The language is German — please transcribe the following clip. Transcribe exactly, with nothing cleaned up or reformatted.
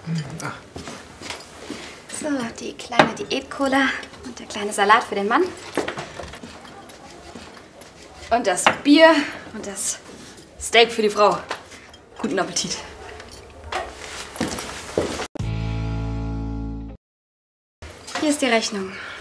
So, die kleine Diät-Cola und der kleine Salat für den Mann. Und das Bier und das Steak für die Frau. Guten Appetit. Hier ist die Rechnung.